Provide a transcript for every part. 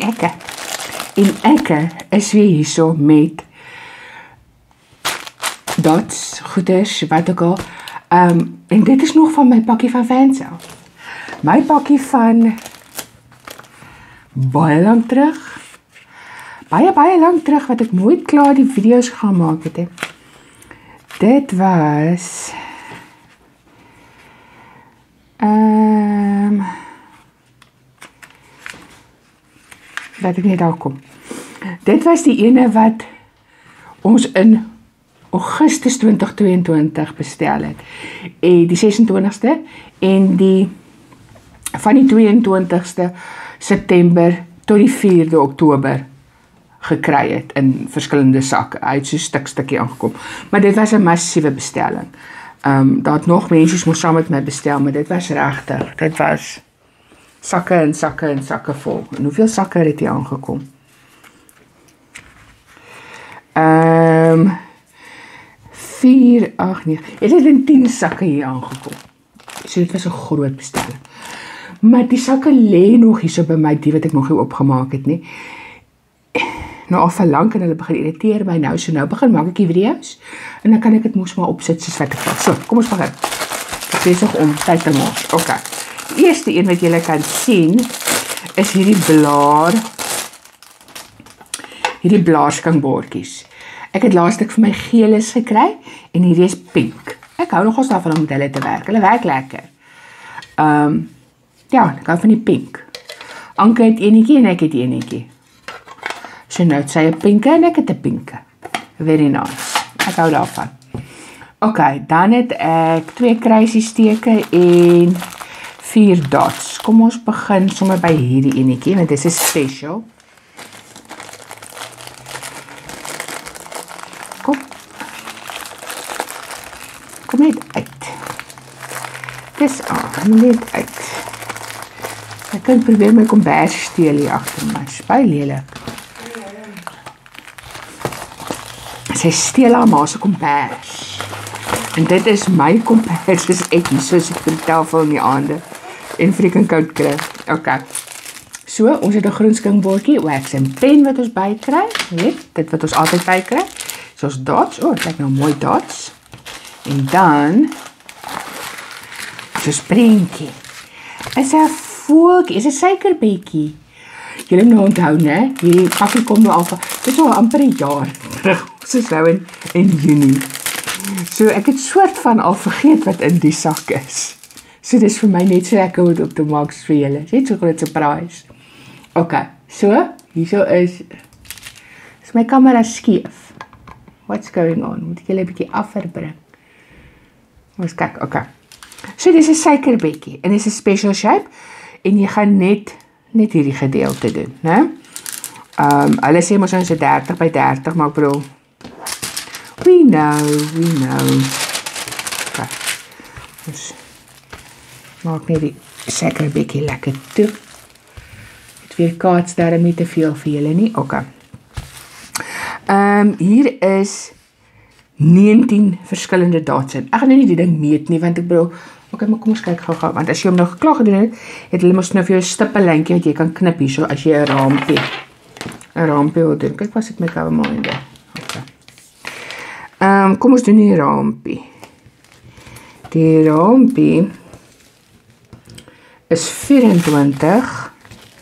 ekke. En ekke is weer hierso met dots, goeders, wat ook al. En dit is nog van my pakkie van Vansel. My pakkie van baie lang terug. Baie lang terug, wat ek nooit klaar die video's gaan maak het. Dit was dat ek net daar kom. Dit was die ene wat ons in Augustus 2022 bestel het. En die 26ste en die van die 22ste September tot die 4de Oktober gekry het in verskillende sakke. Hy het so stukkie aangekom. Maar dit was 'n massiewe bestelling. Daar het nog mense moes saam met my bestel, maar dit was regtig. Dit was sakke en sakke en sakke vol. En hoeveel sakke het hier aangekom? 4, 8, 9. Het in 10 sakke hier aangekom. So dit was 'n groot bestelling. Maar die sakke lê nog hier so by my, die wat ek nog nie opgemaak het nie. Nou al verlang en hulle begin irriteer my nou, so nou begin maak ek die video's, en dan kan ek dit mos maar opsit soos wat ek wil. So, kom ons begin. Ek is besig om tyd te maak. Ok. Die eerste een wat julle kan sien, is hierdie blaarskingboortjies. Ek het laastig vir my geeles gekry, en hierdie is pink. Ek hou nogals daarvan om met hulle te werk. Hulle werk lekker. Ja, ek hou van die pink. Anke het enetjie en ek het enetjie. So nou het sy 'n pinke en ek het 'n pinke. Very nice. Ek hou daarvan. Ok, dan het ek 2 kruisiesteke en 4 dots. Kom ons begin sommer by hierdie enetjie, want dit is special. Kom net uit. Dis net uit. Ek kan probeer my kombers steel hier agter my. Baie lelik. Sy steel haar ma se kombers. En dit is my kombers, dis ek hier, soos ek vir die tafel in die aande. En freaking koud kry. Ok. So, ons het 'n groen skinkbordjie, wax en pen wat ons bykry. Dit wat ons altyd bykry. Soos dots. Het lyk nou mooi dots. En dan soos prentjie. Is 'n voeltjie, is 'n suikerbekkie. Julle nou onthou, né? Hierdie pakkie kom nou al van, dit is al amper 'n jaar terug. Ons is nou in Junie. So ek het soort van al vergeet wat in die sak is. So dis vir my net so lekker om op te maak vir julle. Net so groot surprise. Ok, so hierso is my kamera skief. What's going on? Moet ek julle 'n bietjie afverbring? Ons kyk, ok. So dis 'n suikerbekkie en dis 'n special shape en jy gaan net hierdie gedeelte doen, né? Hulle sê mos ons is 30 by 30, maar ek bedoel we know. Ok. Dus maak net die suikerbekkie lekker toe. Het weer kaats daarom nie te veel vir julle nie. Ok. Hier is 19 verskillende dots in. Ek gaan nou nie die ding meet nie, want ek bedoel, ok, maar kom ons kyk gou, want as jy hom nou geklaar gedoen het hulle mos nou vir jou 'n stippellyntjie wat jy kan knip hier, so as jy 'n raampie wil doen. Kyk, was dit my koude. Ok. Kom ons doen die raampie. Die raampie is 24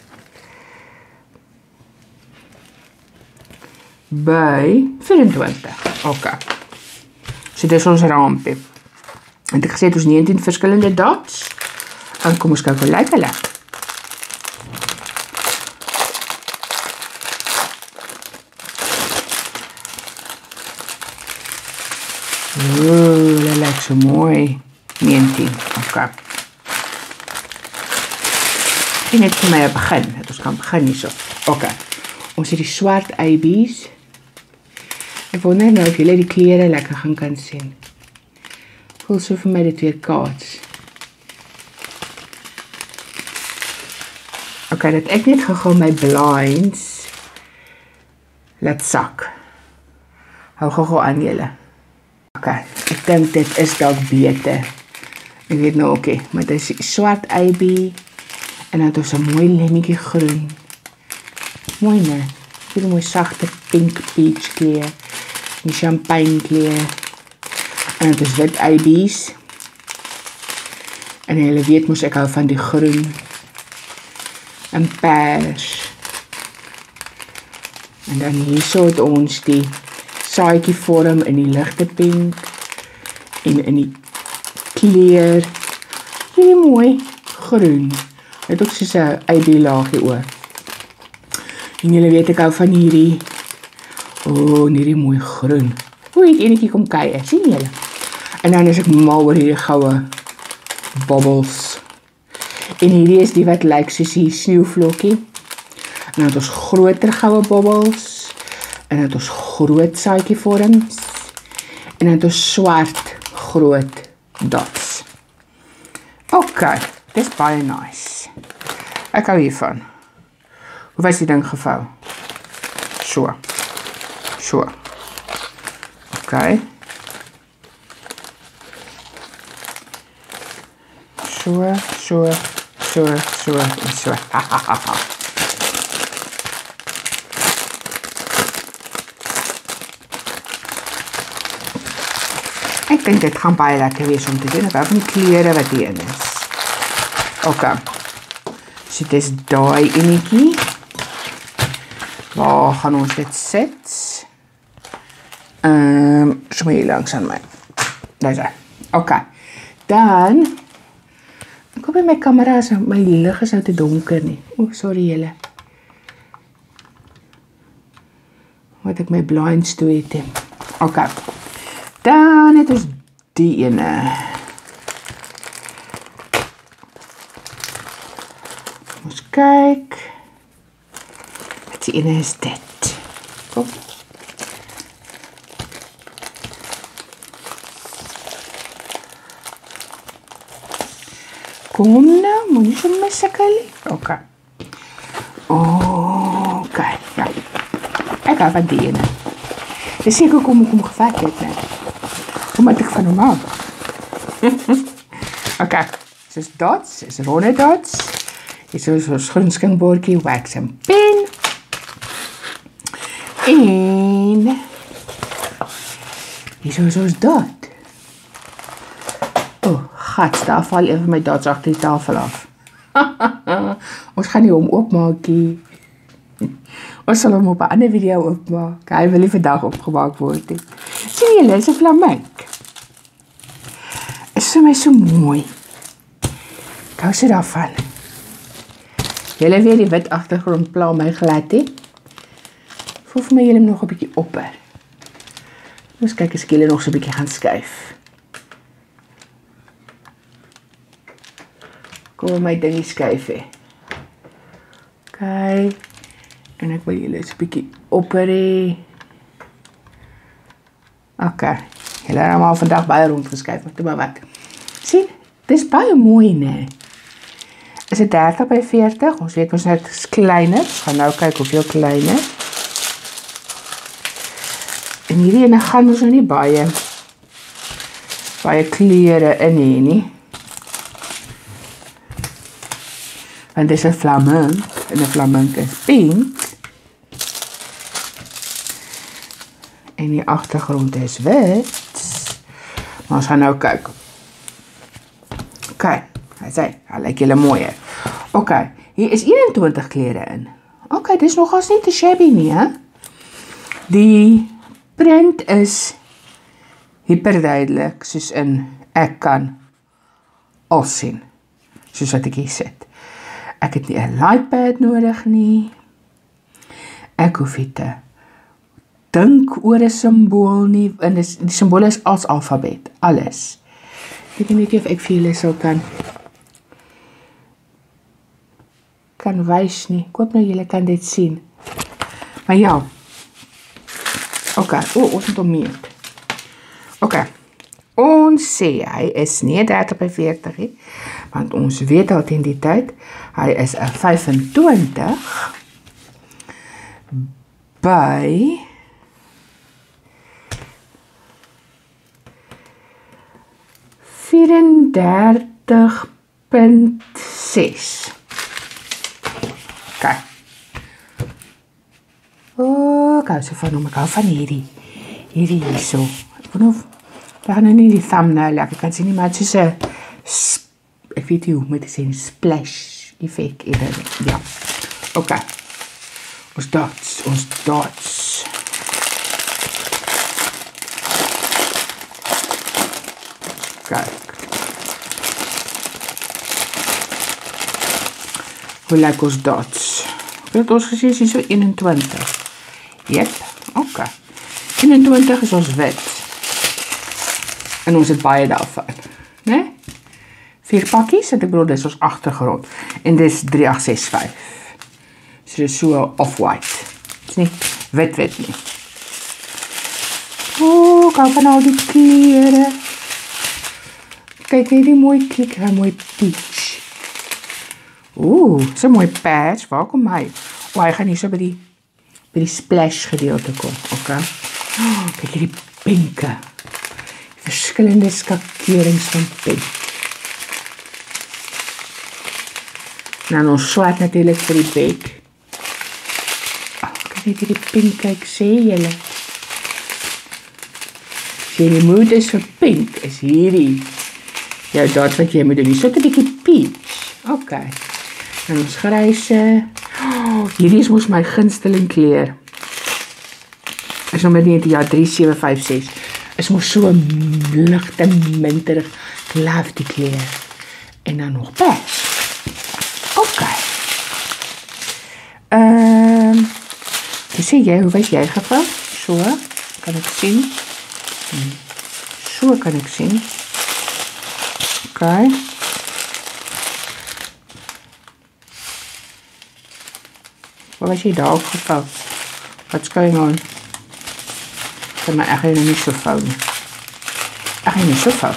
by 24. Ok. So dis ons raampie. En ek gesê het ons 19 verskillende dots. En kom ons kyk hoe lyk hulle. Hulle lyk so mooi. 19. Ok. En net vir my 'n begin, dat ons kan begin hierso. Ok. Ons het die swart eibies. Ek wonder nou of julle die kleure lekker gaan kan sien. Voel so vir my dit weer kaats. Ok, dat ek net gou my blinds laat sak. Hou gou aan julle. Ok, ek dink dit is dalk beter. Ek weet nou ok, maar dit is swart eibie en dan het ons 'n mooi lemmetjie groen. Mooi ne? Hierdie mooi sagte pink peach kleur. Die champagne kleur. En dit is wit eibies. En julle weet mos ek hou van die groen. En pers. En dan hierso het ons die saadjie vorm in die ligte pink. En in die kleur. Hierdie mooi groen. Het ook soos 'n eibie laagie oor. En julle weet ek hou van hierdie. En hierdie mooi groen. Hoe het enetjie kom kuier, sien julle? En dan is ek mal oor hierdie goue bubbles. En hierdie is die wat lyk soos die sneeuvlokkie. En dan het ons groter goue bubbles. En dan het ons groot saadjie vorms. En dan het ons swart groot dots. Ok, dit is baie nice. Ek hou hiervan. Hoe was die ding gevou? So. Ok. So en so. Ek dink dit gaan baie lekker wees om te doen. Ek hou van die kleure wat hierin is. Ok. So dit is daai enetjie. Waar gaan ons dit sit? So moet jy langs aan my. Daar is hy. Ok. Dan ek hoop my kamera is my lig is nou te donker nie. Sorry julle. Wat ek my blinds toe het. Ok. Dan het ons die ene. Ons kyk. Die ene is dit. Kom. Kom nou, moet nie so missukkel. Ok. Ok, ja. Ek hou van die ene. Dis seker kom gevat het, né? Omdat ek van hom hou. Ok, dis dots, dis ronde dots. Hier is ons groenskinkbordjie, wax en pen. En hier is ons dot. Gats, daar val even my dots agter die tafel af. Ons gaan nie hom oopmaak nie. Ons sal hom op 'n ander video oopmaak. Hy wil nie vandag opgemaak word nie. Sien julle, is 'n flamink. Is vir my so mooi. Ek hou so daarvan. Julle weet die wit agtergrond pla my glad nie. Voel vir my julle nog 'n bietjie opper. Ons kyk as ek julle nog so 'n bietjie gaan skuif. Kom my dingie skuif hê. Ok. En ek wil julle so 'n bietjie opper hê. Ok. Julle het almal vandag baie rondgeskuif, maar wat. Sien, dis baie mooi, né? Is dit 30 by 40? Ons weet ons net is kleiner. Ons gaan nou kyk hoeveel kleiner. En hierdie ene gaan ons nou nie baie kleure in hê nie. Want dit is 'n flamink. En 'n flamink is pink. En die agtergrond is wit. Maar ons gaan nou kyk. Ok, hy lyk julle mooier. Ok, hier is 21 kleure in. Ok, dis nogals nie te shabby nie, hè? Die print is hyperduidelik, soos in ek kan al sien, soos wat ek hier sit. Ek het nie 'n iPad nodig nie. Ek hoef nie te dink oor 'n simbool nie, en die simbool is as alfabet, alles. Ek weet nie of ek vir julle sal kan wys nie. Ek hoop nou julle kan dit sien. Maar ja. Ok, ons moet hom meet. Ok, ons sê hy is nie 30 by 40 nie, want ons weet al teen die tyd, hy is 'n 25 by 34,6. Ok. ek hou so van hom, ek hou van hierdie hierso. Ek weet of, daar gaan nou nie die thumbnail, ek kan sien nie, maar het is soos 'n, ek weet nie hoe moet ek sê, splash effect, ja, ok, ons dots, kyk, hoe lyk ons dots? Ek het ons gesê, is hier so 21. Jep, ok. 21 is ons wit. En ons het baie daarvan. Nee? 4 pakkies, en ek bedoel, dit is ons agtergrond. En dit is 3865. So dit is so off-white. Het is nie wit nie. Ek hou van al die klere. Kyk, hier die mooi klik, een mooi peach. So mooi patch, waar kom hy? Hy gaan hier so by die splash gedeelte kom, ok? Kyk hier die pinke. Verskillende skakerings van pink. Nou ons swart natuurlijk vir die bek. Kyk net hier die pinke, ek sê julle. As jy in die mood is vir pink, is hierdie jou dot wat jy moet doen. Hier so 'n bietjie peach, ok. En ons gryse, hierdie is mos my gunsteling kleur. Is nommer 19, ja, 3756. Is mos so ligte minterig, ek love die kleur. En dan nog pers. Ok. Hoe sê jy, hoe was jy gevou? So, kan ek sien. So kan ek sien. Ok. Wat was jy daar opgevou? What's going on? Ek kan my eigenlijk nie so vou nie. Ek gaan nie so vou.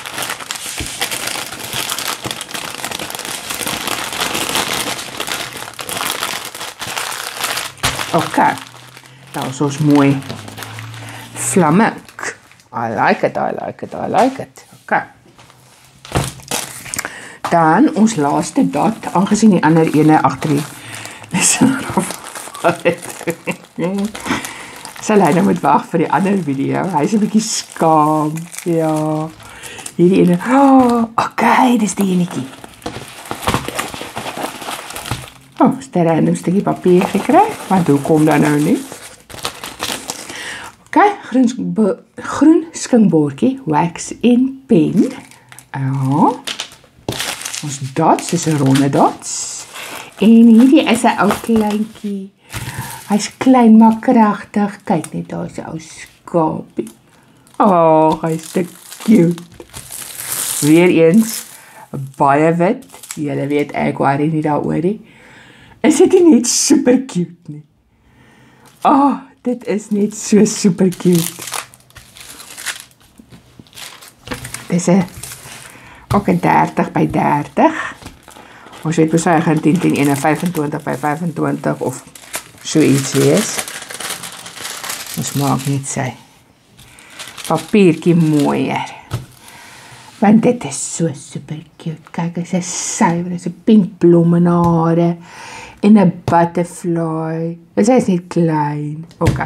Ok. Nou is ons mooi flamink. I like it. Ok. Dan ons laaste dot, aangezien die ander ene agter die sal hy nou moet wag vir die ander video. Hy is 'n bietjie skaam. Ja. Hierdie ene. Ok, dis die enetjie. Is daar 'n random stukkie papier gekry? Want hoe kom dat nou nie? Ok, groen skinkbordjie, wax en pen. Ja. Ons dots is 'n ronde dots. En hierdie is 'n ou kleintjie. Hy's klein maar kragtig. Kyk net, daar is 'n ou skapie. Hy's te cute. Weereens baie wit. Julle weet ek worry nie daaroor nie. Is dit nie net super cute nie? Dit is net so super cute. Dis 'n ook 'n 30 by 30. Ons weet hoe hy gaan 10 en 25 by 25 of so iets wees. Ons maak net sy papiertjie mooier. Want dit is so super cute. Kyk, hy is suiwer, hy is 'n pink blom in hare en 'n butterfly. Dis hy is net klein. Ok.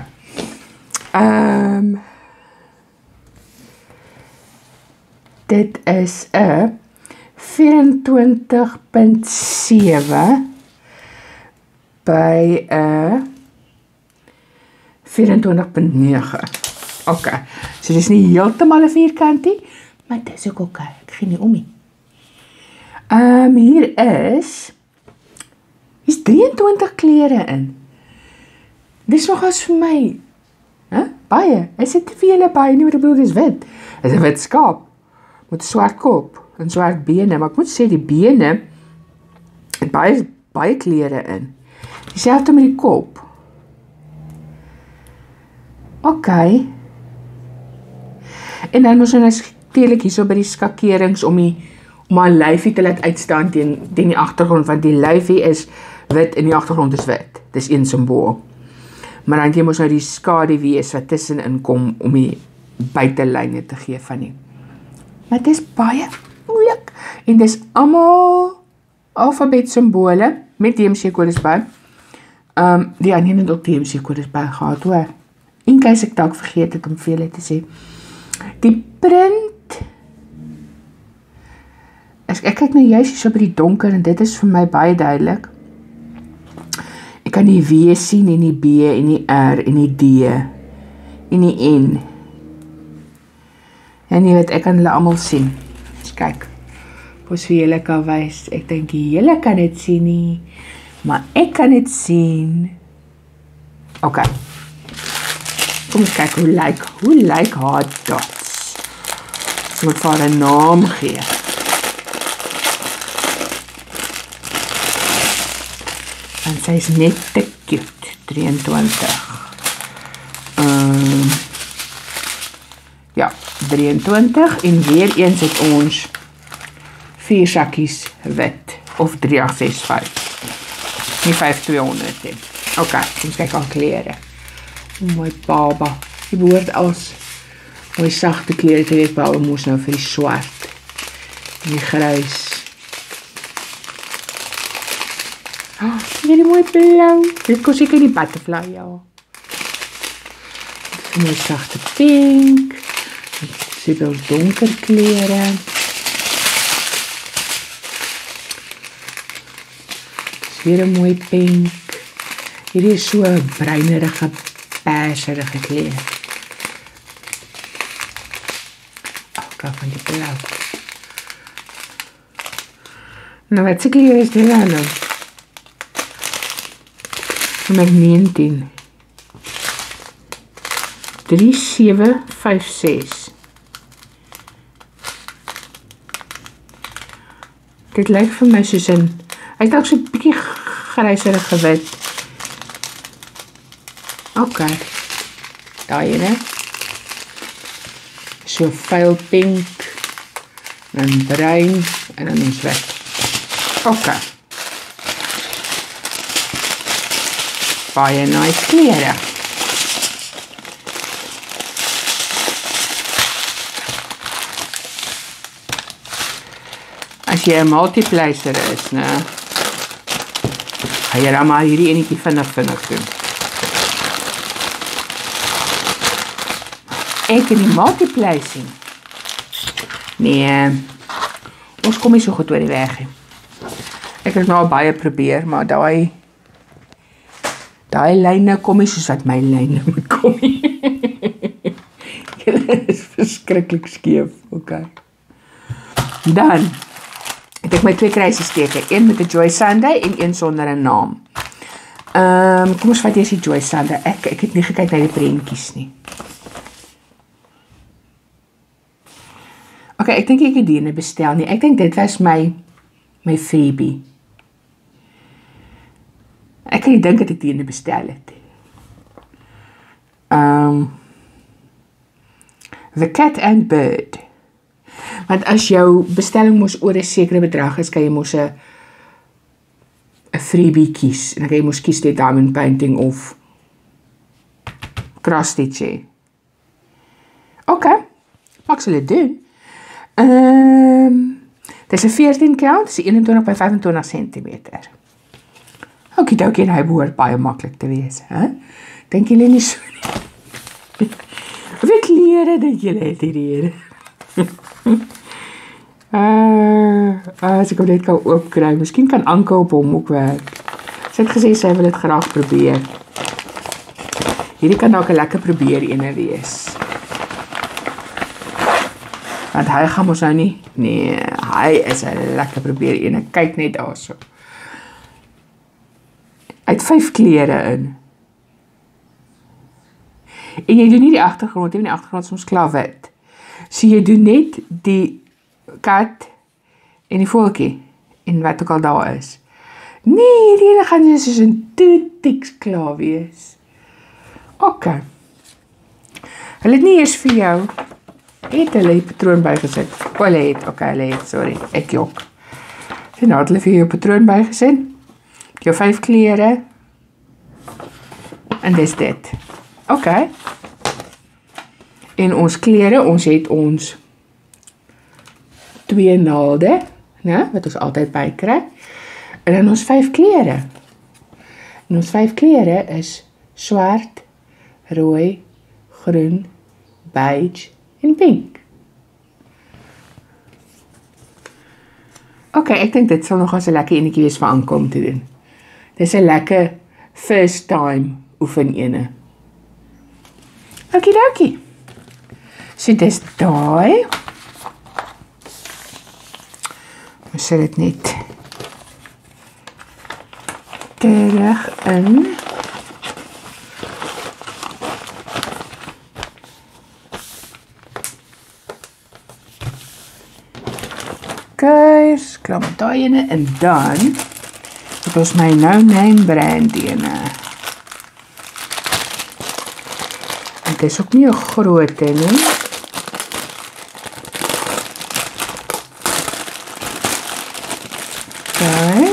Dit is 'n 24.7 by 24.9. Ok, so dit is nie heeltemal 'n vierkantie, maar dit is ook ok, ek gee nie om nie. Hier is 23 klere in. Dit is nogals vir my, baie, is dit vir julle baie nie, wat ek bedoel, dit is wit. Dit is 'n wit skaap, met 'n swart kop, en swart bene, maar ek moet sê, die bene, het baie klere in. Dieselfde met die kop. Ok. En dan moes ons natuurlik hier so by die skakerings om haar lyfie te laat uitstaan teen die agtergrond, want die lyfie is wit en die agtergrond is wit. Dis een simbool. Maar dan jy moes nou die skadu wees wat tussenin kom om die buitelyne te gee van die. Maar dit is baie moeilik. En dis almal alfabet simbole met DMC kodes by. Die ander het ook TMC kodes by gehad hoor. In case ek dalk vergeet het om vir julle te sê. Die print, ek kyk nou juist hier so by die donker en dit is vir my baie duidelik. Ek kan die W sien en die B en die R en die D en die N. En jy weet, ek kan hulle allemaal sien. Dus kyk, ons vir julle kan wys. Ek dink julle kan dit sien nie, maar ek kan dit sien. Ok. Kom ons kyk hoe lyk haar dots. Ons moet vir haar 'n naam gee. En sy is net te cute, 23. Ja, 23 en weer eens het ons 4 sakkies wit of 3865. Nie 5200 nie. Ok, ons kyk al klere. Mooi baba. Die behoort als mooi sagte klere te wees, baba moes nou vir die swart en die grys. Hierdie mooi blauw. Dit kon seker die butterfly, ja. Mooi sagte pink. Super donker klere. Dis weer 'n mooi pink. Hierdie is so 'n bruinerige, perserige kleur. Kyk van die blauw. Nou, wat se kleur is dit nou? Nummer 19. 3756. Dit lyk vir my soos hy het ook so 'n bietjie gryserige wit. Ok. Daai ene. So vuil pink en bruin en dan ons wit. Ok. Baie nice klere. As jy 'n multiplier is, né? Gaan jy dan maar hierdie enetjie vinnig doen. Ek in die multiplying. Nee, ons kom nie so goed oor die weg nie. Ek het nou al baie probeer, maar daai lyne kom nie soos wat my lyne moet kom nie. Julle is verskriklik skeef, ok. Dan het ek my 2 kruisies teken, een met 'n Joy Sunday en een sonder 'n naam. Kom ons vat eers die Joy Sunday. Ek het nie gekyk na die prentjies nie. Ok, ek dink ek het die ene bestel nie. Ek dink dit was my freebie. Ek kan nie dink dat ek die ene bestel het. The Cat and Bird. Want as jou bestelling mos oor 'n sekere bedrag is, kan jy mos 'n freebie kies. En dan kan jy mos kies die diamond painting of cross stitch hê. Ok, wat sal ek doen? Dit is 'n 14 count, dis 21 by 25 cm. Okie, en hy behoort baie maklik te wees, hè? Dink julle nie so nie? Hoeveel klere dink julle het hierdie? As ek hom net kan oopkry, miskien kan Anke op hom ook werk. Sy het gesê sy wil dit graag probeer. Hierdie kan dalk 'n lekker probeer ene wees. Want hy gaan mos nou nie. Nee, hy is 'n lekker probeer ene. Kyk net daarso. Hy het 5 klere in. En jy doen nie die agtergrond, jy doen die agtergrond soms klaar wit. So jy doen net die kat en die voeltjie en wat ook al daar is. Nee, die ene gaan soos 'n toetiks klaar wees. Ok. Hulle het nie eers vir jou het hulle die patroon bygesit. Hulle het, sorry, ek jok. En nou het hulle vir jou patroon bygesit. Jou 5 klere. En dis dit. Ok. En ons klere, ons het ons 2 naalde, né, wat ons altyd bykry. En dan ons 5 klere. En ons 5 kleure is swart, rooi, groen, beige en pink. Ok, ek dink dit sal nog as 'n lekker enetjie wees vir Anke om te doen. Dis 'n lekker first time oefen ene. Okie. So dis daai. Ons sit dit net terug in. Okay, skram daai ene en dan het ons my no name brand ene. En dit is ook nie 'n groot nie. Okay.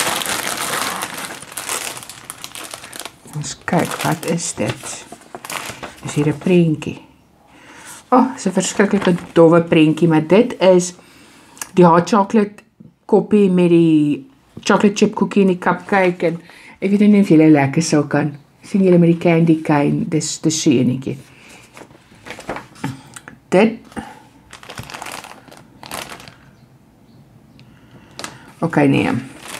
Ons kyk, wat is dit? Is hier 'n prentjie. Is 'n verskriklike dowwe prentjie, maar dit is die hot chocolate koppie met die chocolate chip cookie en die cupcake en ek weet nie of julle lekker sou kan. Sien julle met die candy cane, dis so enetjie. Dit. Okay, nee.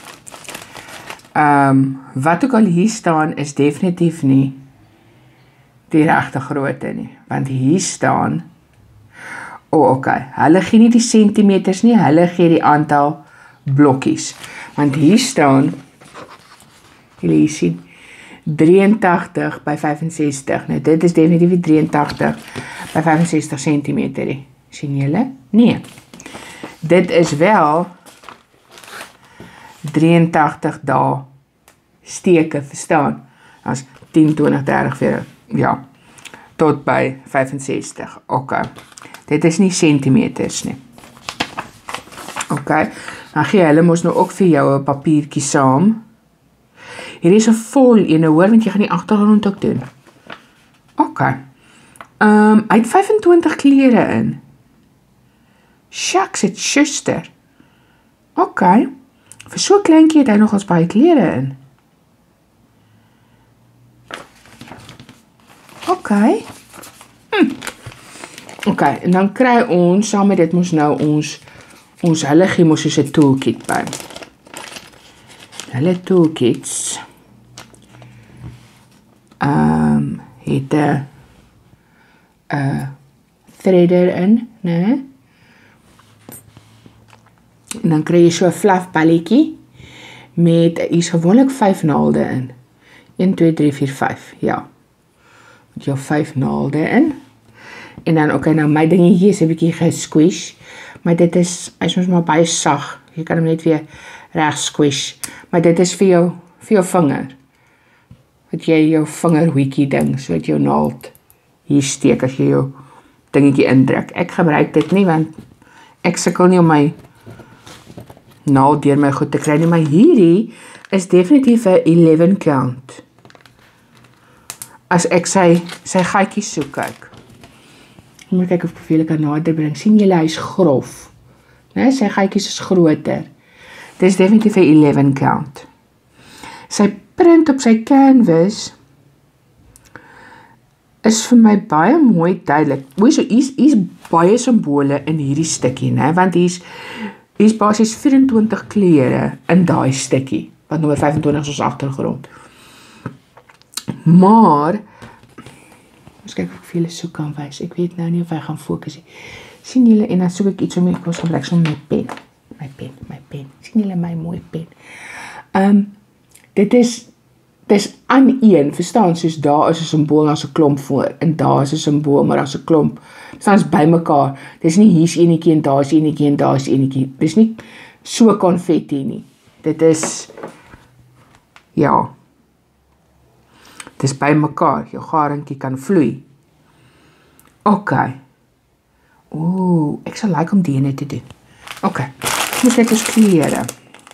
Wat ook al hier staan is definitief nie die regte grootte nie, want hier staan okay, hulle gee nie die sentimeters nie, hulle gee die aantal blokkies, want hier staan, julle hier sien, 83 by 65, nou dit is definitief 83 by 65 centimeter, sien julle? Nee, dit is wel 83 dae steke, verstaan, as 10, 20, 30, 40, ja, tot by 65, okay. Dit is nie centimeters nie. Okay, dan gee hulle mos nou ook vir jou 'n papiertjie saam. Hier is 'n vol ene, hoor, want jy gaan die agtergrond ook doen. Okay. Hy het 25 kleure in. Shucks, het sjuster. Okay. Vir so 'n kleintjie het hy nogals baie kleure in. Okay. Okay, en dan kry ons, saam met dit mos nou ons hulle gee mos soos 'n toolkit by. Hulle toolkits het 'n threader in, né? En dan kry jy so 'n fluff balletjie met hier's gewoonlik 5 naalde in. 1 2 3 4 5, ja. Met jou 5 naalde in. En dan, okay, nou my dingetjie is 'n bietjie gesquish, maar dit is, hy is mos maar baie sag, jy kan hom net weer reg squish, maar dit is vir jou vinger, wat jy jou vingerhoekie ding, so dat jou naald hier steek, as jy jou dingetjie indruk. Ek gebruik dit nie, want ek sukkel nie om my naald deur my goed te kry nie, maar hierdie is definitief 'n 11 count. As ek sy gaatjies so kyk. Ek moet kyk of ek julle kan nader bring. Sien julle, hy is grof. Nee, sy gaatjies is groter. Dit is definitief 'n 11 count. Sy print op sy canvas is vir my baie mooi duidelik. Hoor so, hier's baie simbole in hierdie stukkie, né? Want hier's basies 24 kleure in daai stukkie, want nommer 25 is ons agtergrond. Maar ons kyk of ek vir julle so kan wys. Ek weet nou nie of hy gaan fokus nie. Sien julle, en dan soek ek iets om ek ons gebruik so my pen. My pen. Sien julle my mooi pen? Dit is aan een, verstaan, soos daar is 'n simbool, daar's 'n klomp voor, en daar is 'n simbool, maar daar's 'n klomp. Verstaan, is bymekaar. Dis nie hier's enetjie en daar's enetjie en daar's enetjie. Dis nie so konfetti nie. Dit is ja. Dis bymekaar. Jou garingkie kan vloei. Okay. Ek sal like om die ene te doen. Okay. Moet kyk ons kleure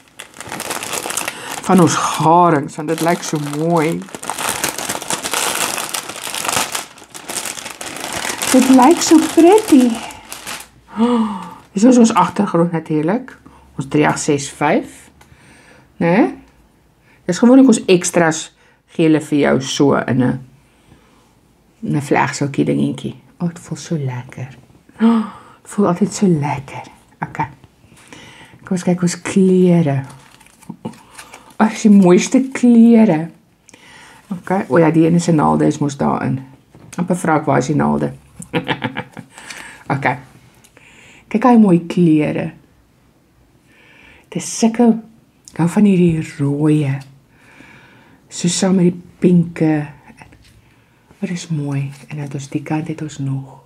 van ons garings, want dit lyk so mooi. Dit lyk so pretty. Dis is ons agtergrond natuurlik. Ons 3865. Né? Dis gewoonlik ons extras gee hulle vir jou so in 'n vlegseltjie dingetjie. Het voel so lekker. Het voel altyd so lekker. Ok. Kom ons kyk ons klere. Dis die mooiste klere. Ok, ja, die ene se naalde is mos daarin. Amper vra ek, waar is die naalde? Ok. Kyk hy mooi klere. Dit is sulke, ek hou van hierdie rooie. So saam met die pinke. Wat is mooi. En dat ons die kant het ons nog.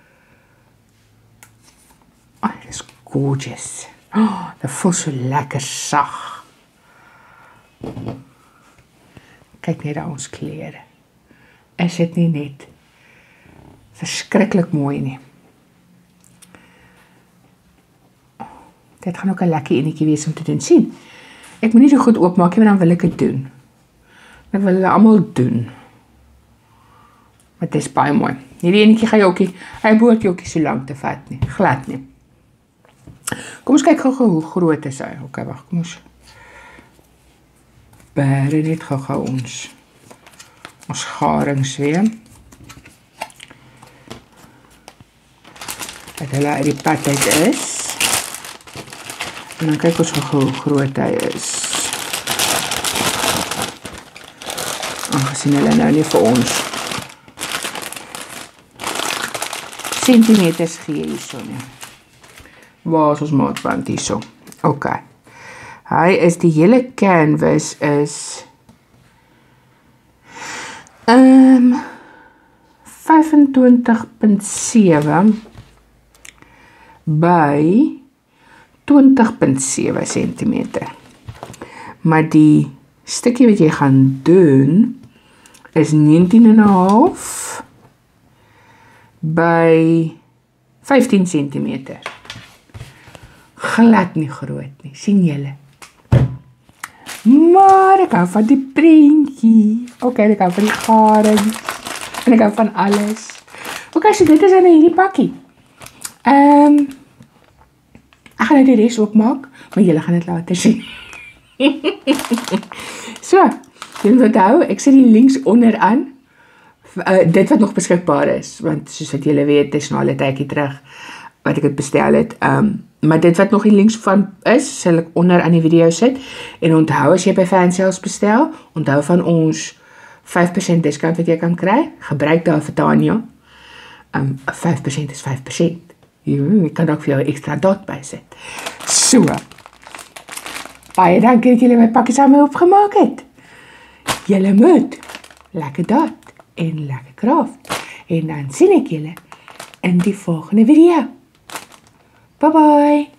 Dit is gorgeous. Dat voel so lekker sag. Kyk net daar ons klere. Is dit nie net verskriklik mooi nie? Dit gaan ook 'n lekker enetjie wees om te doen. Sien, ek moet nie so goed oopmaak nie, want dan wil ek dit doen. Ek wil hulle almal doen. Maar dit is baie mooi. Hierdie enetjie gaan jy ook nie, hy behoort jy ook nie so lank te vat nie. Glad nie. Kom ons kyk gou hoe groot is hy. Ok, wag, kom ons bere net gou ons garings weer. Dat hulle uit die pad uit is. En dan kyk ons gou hoe groot hy is. Aangesien hulle nou nie vir ons centimeters gee hierso nie. Waar is ons maatband hierso? Ok. Hy is, die hele canvas is 25.7 by 20.7 centimeter. Maar die stukkie wat jy gaan doen is 19,5 by 15 centimeter. Glad nie groot nie, sien julle? Maar ek hou van die prentjie. Ok, ek hou van die garing. En ek hou van alles. Ok, so dit is in hierdie pakkie. Ek gaan nou die res opmaak, maar julle gaan dit later sien. So, julle onthou, ek sit die links onderaan. Dit wat nog beskikbaar is, want soos wat julle weet, is nou al 'n tydjie terug wat ek het bestel het. Maar dit wat nog die links van is, sal ek onder aan die video sit. En onthou, as jy by Fansales bestel, onthou van ons 5% discount wat jy kan kry. Gebruik daar vir Tanya. 5% is 5%. Jy kan ook vir jou extra dot bysit. So. Baie dankie dat julle my pakkie saam opgemaak het. Julle moet lekker dot en lekker craft. En dan sien ek julle in die volgende video. Bye bye.